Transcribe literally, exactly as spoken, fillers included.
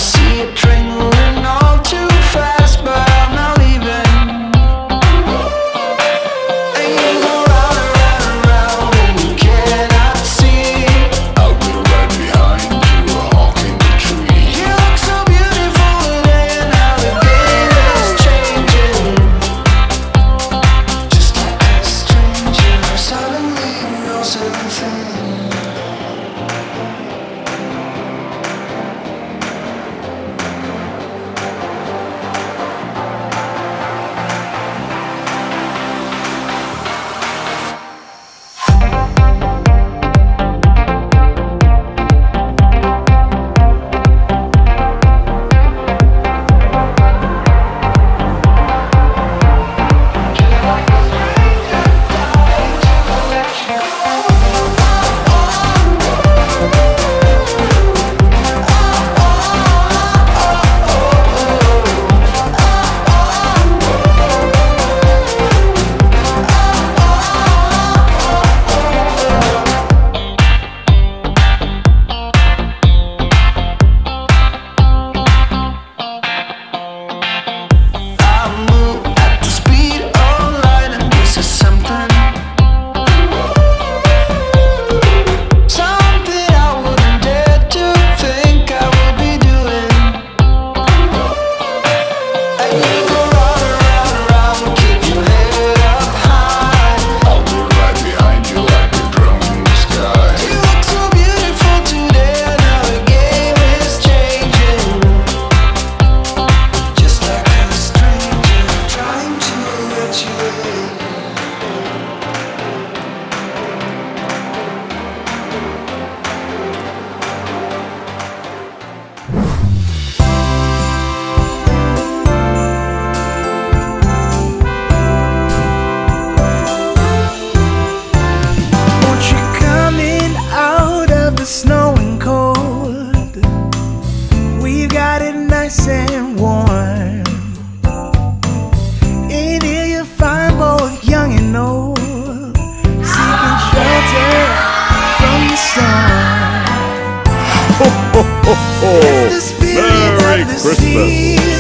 see it trailing all too fast, but I'm not leaving. And you go round and round and round, and you cannot see. I'll be right behind you, honking the tree. You look so beautiful today, and now the game is changing. Just like a stranger, suddenly you know something. Snow and cold, we've got it nice and warm. In here you find both young and old, seeking shelter from the storm. Ho, ho, ho, ho. It's the spirit Merry of the Christmas. sea.